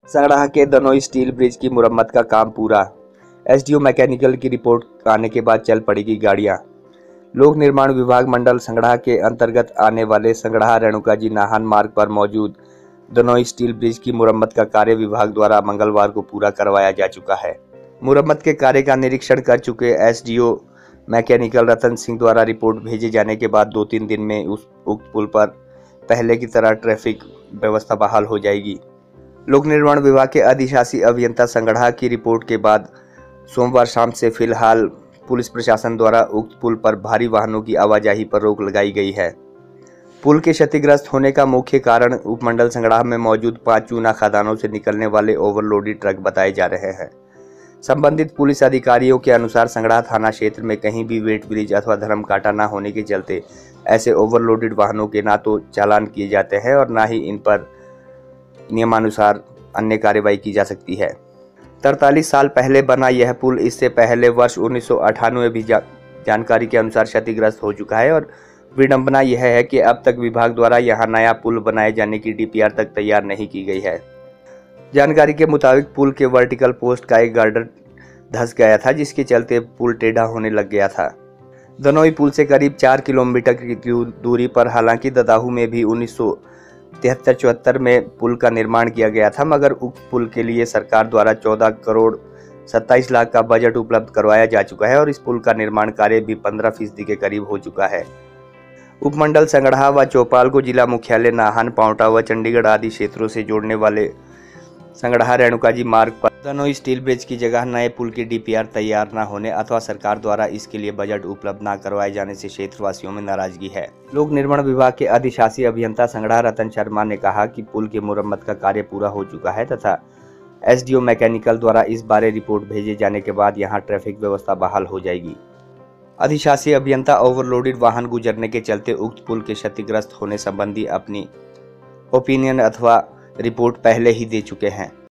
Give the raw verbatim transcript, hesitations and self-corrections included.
संगड़ाह के दनोई steel bridge की मुरम्मत का काम पूरा। एसडीओ मैकेनिकल की रिपोर्ट आने के बाद चल पड़ेगी गाड़ियां। लोक निर्माण विभाग मंडल संगड़ाह के अंतर्गत आने वाले संगड़ाह रेणुका जी नाहन मार्ग पर मौजूद दनोई स्टील ब्रिज की मुरम्मत का कार्य विभाग द्वारा मंगलवार को पूरा करवाया जा चुका है। मुरम्मत के कार्य का निरीक्षण कर चुके एसडीओ मैकेनिकल रतन सिंह द्वारा रिपोर्ट भेजे जाने के बाद दो तीन दिन में उस उक्त पुल पर पहले की तरह ट्रैफिक व्यवस्था बहाल हो जाएगी। लोक निर्माण विभाग के अधिशासी अभियंता संगड़ाह की रिपोर्ट के बाद सोमवार शाम से फिलहाल पुलिस प्रशासन द्वारा उक्त पुल पर भारी वाहनों की आवाजाही पर रोक लगाई गई है। पुल के क्षतिग्रस्त होने का मुख्य कारण उपमंडल संगड़ाह में मौजूद पांच चूना खदानों से निकलने वाले ओवरलोडेड ट्रक बताए जा रहे हैं। संबंधित पुलिस अधिकारियों के अनुसार संगड़ाह थाना क्षेत्र में कहीं भी वेट ब्रिज अथवा धर्म कांटा न होने के चलते ऐसे ओवरलोडेड वाहनों के ना तो चालान किए जाते हैं और ना ही इन पर नियमानुसार अन्य कार्रवाई की जा सकती है। तैंतालीस साल पहले बना यह पुल इससे पहले वर्ष उन्नीस सौ अट्ठानवे भी जा, जानकारी के अनुसार क्षतिग्रस्त हो चुका है और विडंबना यह है कि अब तक विभाग द्वारा यहां नया पुल बनाए जाने की डीपीआर तक तैयार नहीं की गई है। जानकारी के मुताबिक पुल के वर्टिकल पोस्ट का एक गार्डर धंस गया था, जिसके चलते पुल टेढ़ा होने लग गया था। दनोई पुल से करीब चार किलोमीटर की दूरी पर हालांकि ददाहू में भी उन्नीस सौ तिहत्तर चौहत्तर में पुल का निर्माण किया गया था, मगर उक्त पुल के लिए सरकार द्वारा चौदह करोड़ सत्ताईस लाख का बजट उपलब्ध करवाया जा चुका है और इस पुल का निर्माण कार्य भी पंद्रह फीसदी के करीब हो चुका है। उपमंडल संगड़ाह व चौपाल को जिला मुख्यालय नाहन, पांवटा व चंडीगढ़ आदि क्षेत्रों से जोड़ने वाले संगड़ाह रेणुका जी मार्ग पर दनोई स्टील ब्रिज की जगह नए पुल की डीपीआर तैयार न होने अथवा सरकार द्वारा इसके लिए बजट उपलब्ध न करवाए जाने से क्षेत्रवासियों में नाराजगी है। लोक निर्माण विभाग के अधिशासी अभियंता संगड़ाह रतन शर्मा ने कहा कि पुल की मुरम्मत का कार्य पूरा हो चुका है तथा एसडीओ मैकेनिकल द्वारा इस बारे रिपोर्ट भेजे जाने के बाद यहाँ ट्रैफिक व्यवस्था बहाल हो जाएगी। अधिशासी अभियंता ओवरलोडेड वाहन गुजरने के चलते उक्त पुल के क्षतिग्रस्त होने संबंधी अपनी ओपिनियन अथवा रिपोर्ट पहले ही दे चुके हैं।